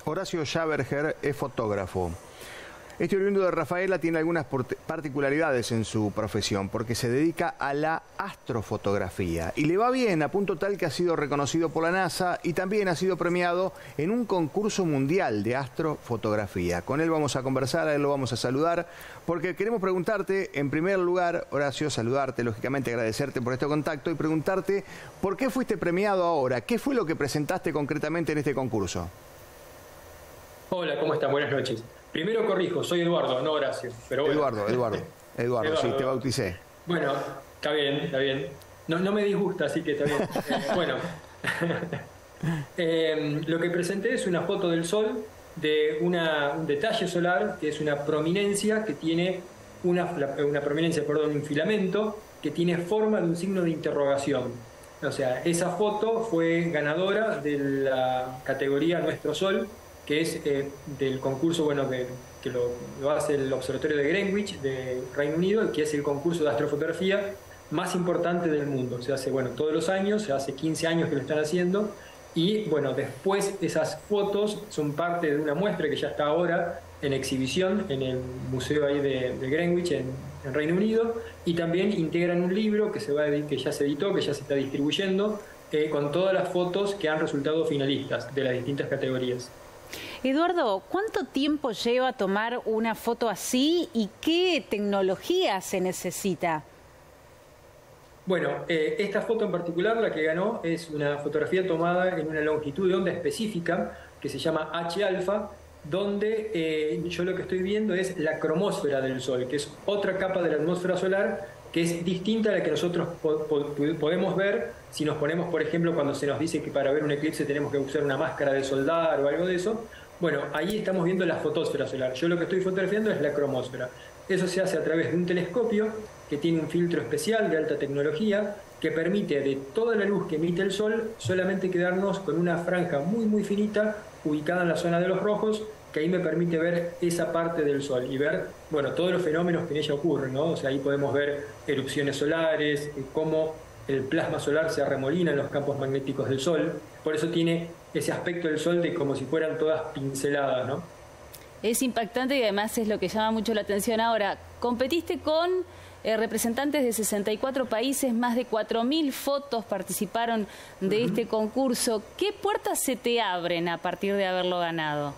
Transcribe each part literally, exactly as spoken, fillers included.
Horacio Schaberger es fotógrafo. Este oriundo de Rafaela tiene algunas particularidades en su profesión porque se dedica a la astrofotografía y le va bien, a punto tal que ha sido reconocido por la NASA y también ha sido premiado en un concurso mundial de astrofotografía. Con él vamos a conversar, a él lo vamos a saludar porque queremos preguntarte, en primer lugar, Horacio, saludarte, lógicamente agradecerte por este contacto y preguntarte por qué fuiste premiado ahora, qué fue lo que presentaste concretamente en este concurso. Hola, ¿cómo están? Buenas noches. Primero corrijo, soy Eduardo, no Horacio. Pero bueno. Eduardo, Eduardo, Eduardo, Eduardo, sí, te bauticé. Bueno, está bien, está bien. No, no me disgusta, así que está bien. Eh, bueno, eh, lo que presenté es una foto del Sol de una, un detalle solar, que es una prominencia que tiene una, una prominencia, perdón, un filamento que tiene forma de un signo de interrogación. O sea, esa foto fue ganadora de la categoría Nuestro Sol, que es eh, del concurso, bueno, que, que lo, lo hace el Observatorio de Greenwich de Reino Unido, que es el concurso de astrofotografía más importante del mundo. Se hace, bueno, todos los años, se hace quince años que lo están haciendo, y bueno, después esas fotos son parte de una muestra que ya está ahora en exhibición en el museo ahí de, de Greenwich en, en Reino Unido, y también integran un libro que, se va a, que ya se editó, que ya se está distribuyendo, eh, con todas las fotos que han resultado finalistas de las distintas categorías. Eduardo, ¿cuánto tiempo lleva tomar una foto así y qué tecnología se necesita? Bueno, eh, esta foto en particular, la que ganó, es una fotografía tomada en una longitud de onda específica que se llama H alfa, donde eh, yo lo que estoy viendo es la cromósfera del Sol, que es otra capa de la atmósfera solar que es distinta a la que nosotros po po podemos ver si nos ponemos, por ejemplo, cuando se nos dice que para ver un eclipse tenemos que usar una máscara de soldar o algo de eso. Bueno, ahí estamos viendo la fotosfera solar. Yo lo que estoy fotografiando es la cromósfera. Eso se hace a través de un telescopio que tiene un filtro especial de alta tecnología que permite de toda la luz que emite el Sol solamente quedarnos con una franja muy muy finita ubicada en la zona de los rojos, que ahí me permite ver esa parte del Sol y ver, bueno, todos los fenómenos que en ella ocurren, ¿no? O sea, ahí podemos ver erupciones solares, cómo el plasma solar se arremolina en los campos magnéticos del Sol. Por eso tiene ese aspecto del Sol de como si fueran todas pinceladas, ¿no? Es impactante y además es lo que llama mucho la atención. Ahora, competiste con eh, representantes de sesenta y cuatro países, más de cuatro mil fotos participaron de uh-huh. este concurso. ¿Qué puertas se te abren a partir de haberlo ganado?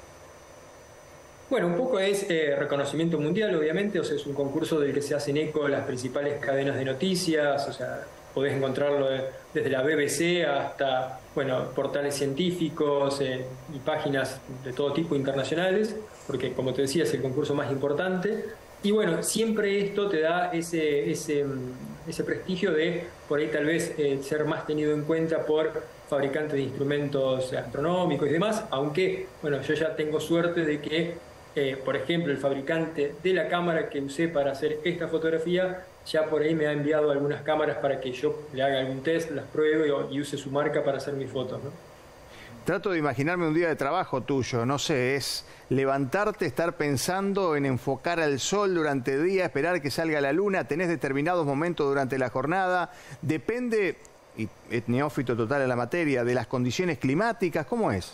Bueno, un poco es eh, reconocimiento mundial, obviamente, o sea, es un concurso del que se hacen eco las principales cadenas de noticias, o sea, podés encontrarlo desde la B B C hasta, bueno, portales científicos eh, y páginas de todo tipo internacionales, porque, como te decía, es el concurso más importante. Y bueno, siempre esto te da ese, ese, ese prestigio de, por ahí tal vez, eh, ser más tenido en cuenta por fabricantes de instrumentos astronómicos y demás, aunque, bueno, yo ya tengo suerte de que Eh, por ejemplo, el fabricante de la cámara que usé para hacer esta fotografía ya por ahí me ha enviado algunas cámaras para que yo le haga algún test, las pruebe y, y use su marca para hacer mis fotos, ¿no? Trato de imaginarme un día de trabajo tuyo, no sé, es levantarte, estar pensando en enfocar al Sol durante el día, esperar que salga la luna, tenés determinados momentos durante la jornada, depende, y es neófito total en la materia, de las condiciones climáticas, ¿cómo es?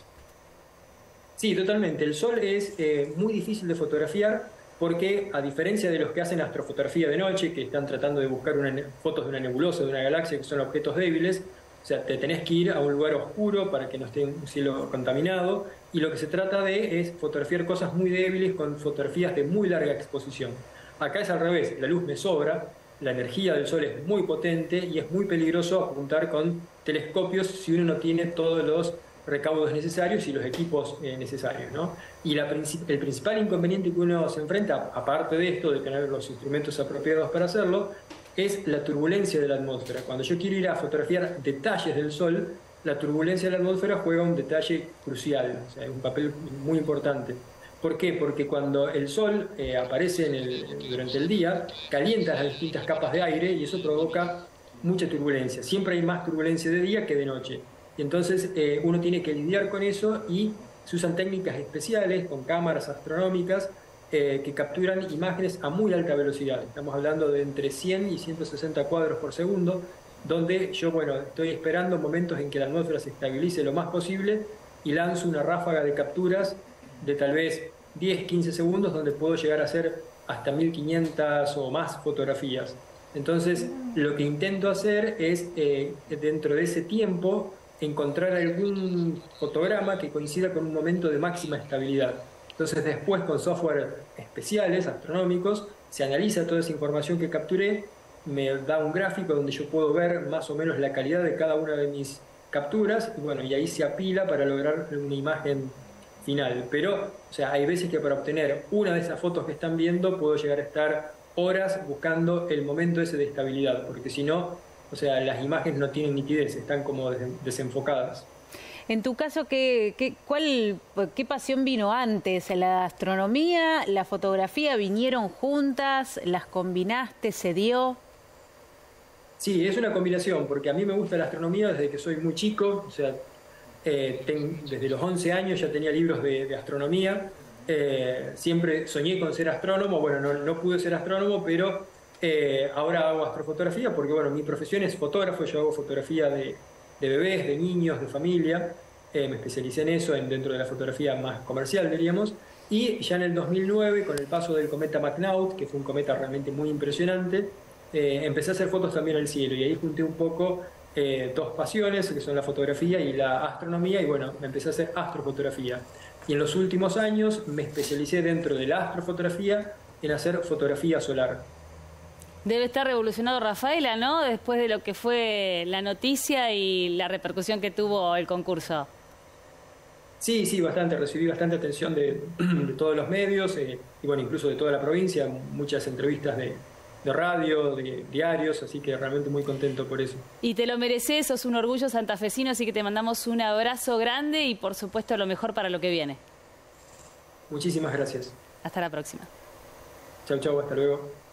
Sí, totalmente. El Sol es eh, muy difícil de fotografiar porque, a diferencia de los que hacen astrofotografía de noche, que están tratando de buscar una, fotos de una nebulosa, de una galaxia, que son objetos débiles, o sea, te tenés que ir a un lugar oscuro para que no esté un cielo contaminado, y lo que se trata de es fotografiar cosas muy débiles con fotografías de muy larga exposición. Acá es al revés, la luz me sobra, la energía del Sol es muy potente y es muy peligroso apuntar con telescopios si uno no tiene todos los recaudos necesarios y los equipos eh, necesarios, ¿no? Y la princip el principal inconveniente que uno se enfrenta, aparte de esto, de tener los instrumentos apropiados para hacerlo, es la turbulencia de la atmósfera. Cuando yo quiero ir a fotografiar detalles del Sol, la turbulencia de la atmósfera juega un detalle crucial, o sea, es un papel muy importante. ¿Por qué? Porque cuando el Sol eh, aparece en el, durante el día, calienta las distintas capas de aire y eso provoca mucha turbulencia. Siempre hay más turbulencia de día que de noche. Y entonces eh, uno tiene que lidiar con eso y se usan técnicas especiales con cámaras astronómicas eh, que capturan imágenes a muy alta velocidad. Estamos hablando de entre cien y ciento sesenta cuadros por segundo, donde yo, bueno, estoy esperando momentos en que la atmósfera se estabilice lo más posible y lanzo una ráfaga de capturas de tal vez diez, quince segundos, donde puedo llegar a hacer hasta mil quinientas o más fotografías. Entonces, lo que intento hacer es, eh, dentro de ese tiempo, encontrar algún fotograma que coincida con un momento de máxima estabilidad. Entonces, después, con software especiales, astronómicos, se analiza toda esa información que capturé, me da un gráfico donde yo puedo ver más o menos la calidad de cada una de mis capturas, y bueno, y ahí se apila para lograr una imagen final. Pero, o sea, hay veces que para obtener una de esas fotos que están viendo puedo llegar a estar horas buscando el momento ese de estabilidad, porque si no, o sea, las imágenes no tienen nitidez, están como desenfocadas. En tu caso, ¿qué, qué, cuál, ¿qué pasión vino antes? ¿La astronomía, la fotografía vinieron juntas? ¿Las combinaste? ¿Se dio? Sí, es una combinación, porque a mí me gusta la astronomía desde que soy muy chico, o sea, eh, ten, desde los once años ya tenía libros de, de astronomía, eh, siempre soñé con ser astrónomo, bueno, no, no pude ser astrónomo, pero eh, ahora hago astrofotografía porque, bueno, mi profesión es fotógrafo, yo hago fotografía de, de bebés, de niños, de familia, eh, me especialicé en eso, en, dentro de la fotografía más comercial, diríamos, y ya en el dos mil nueve, con el paso del cometa McNaught, que fue un cometa realmente muy impresionante, Eh, empecé a hacer fotos también al cielo, y ahí junté un poco eh, dos pasiones, que son la fotografía y la astronomía, y bueno, me empecé a hacer astrofotografía. Y en los últimos años me especialicé dentro de la astrofotografía en hacer fotografía solar. Debe estar revolucionado Rafaela, ¿no? Después de lo que fue la noticia y la repercusión que tuvo el concurso. Sí, sí, bastante. Recibí bastante atención de, de todos los medios, eh, y bueno, incluso de toda la provincia, muchas entrevistas de de radio, de diarios, así que realmente muy contento por eso. Y te lo mereces, sos un orgullo santafesino, así que te mandamos un abrazo grande y por supuesto lo mejor para lo que viene. Muchísimas gracias. Hasta la próxima. Chau, chau, hasta luego.